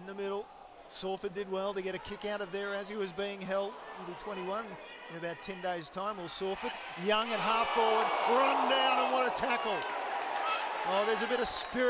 the middle. Salford did well to get a kick out of there as he was being held. He'll be 21 in about 10 days' time, or Salford. Young at half forward, run down, and what a tackle. Oh, there's a bit of spirit.